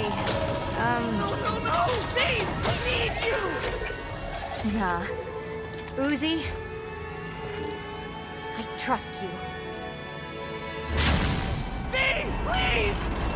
No! Dave! We need you! Nah. Uzi, I trust you. Dave, please!